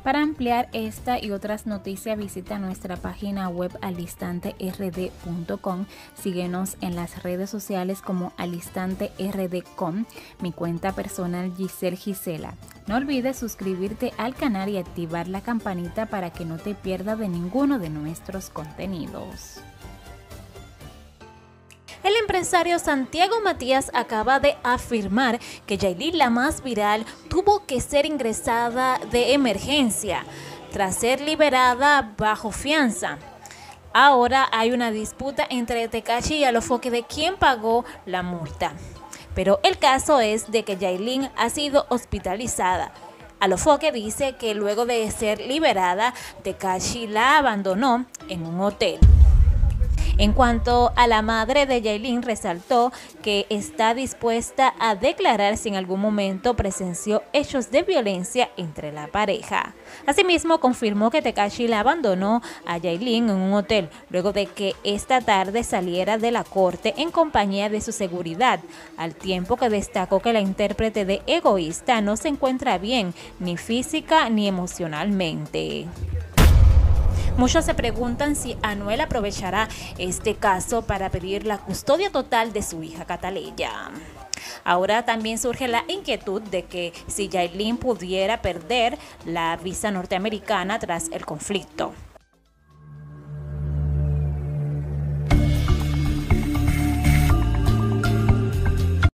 Para ampliar esta y otras noticias, visita nuestra página web alistanterd.com. Síguenos en las redes sociales como alistanterd.com, mi cuenta personal Giselle Gisela. No olvides suscribirte al canal y activar la campanita para que no te pierdas de ninguno de nuestros contenidos. El empresario Santiago Matías acaba de afirmar que Yailin, la más viral, tuvo que ser ingresada de emergencia tras ser liberada bajo fianza. Ahora hay una disputa entre Tekashi y Alofoque de quién pagó la multa. Pero el caso es de que Yailin ha sido hospitalizada. Alofoque dice que luego de ser liberada, Tekashi la abandonó en un hotel. En cuanto a la madre de Yailin, resaltó que está dispuesta a declarar si en algún momento presenció hechos de violencia entre la pareja. Asimismo, confirmó que Tekashi la abandonó a Yailin en un hotel luego de que esta tarde saliera de la corte en compañía de su seguridad, al tiempo que destacó que la intérprete de Egoísta no se encuentra bien, ni física ni emocionalmente. Muchos se preguntan si Anuel aprovechará este caso para pedir la custodia total de su hija Cataleya. Ahora también surge la inquietud de que si Yailin pudiera perder la visa norteamericana tras el conflicto.